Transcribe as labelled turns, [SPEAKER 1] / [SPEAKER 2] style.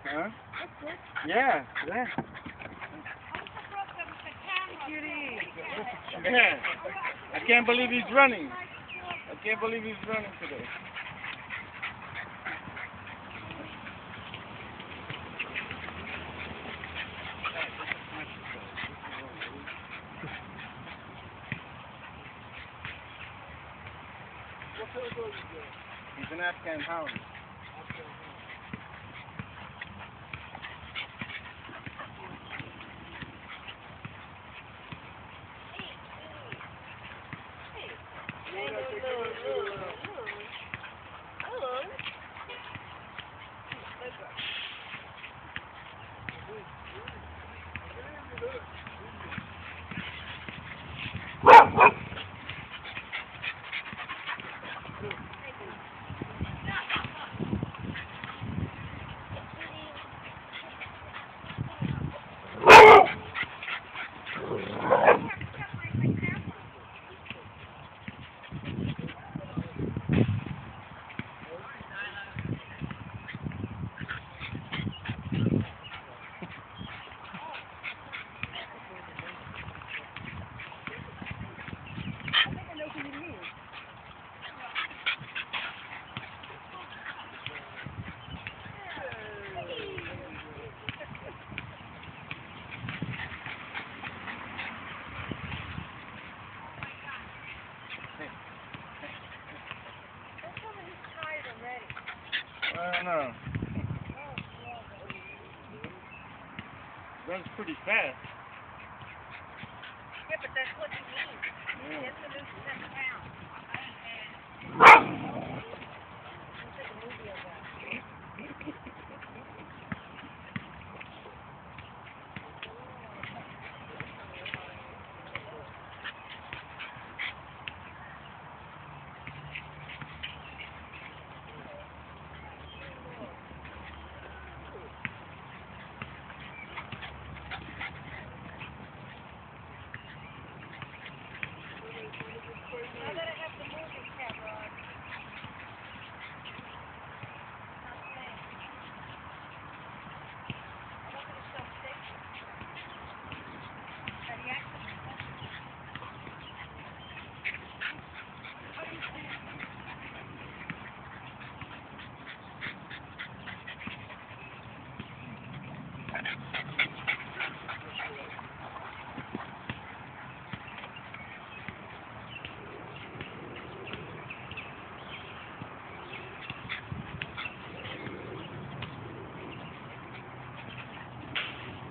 [SPEAKER 1] Huh? Yeah, yeah. Yeah. I can't believe he's running. I can't believe he's running today. He's an Afghan hound. No. Runs pretty fast.
[SPEAKER 2] Yeah, but that's what he needs. He has to lose 7 pounds.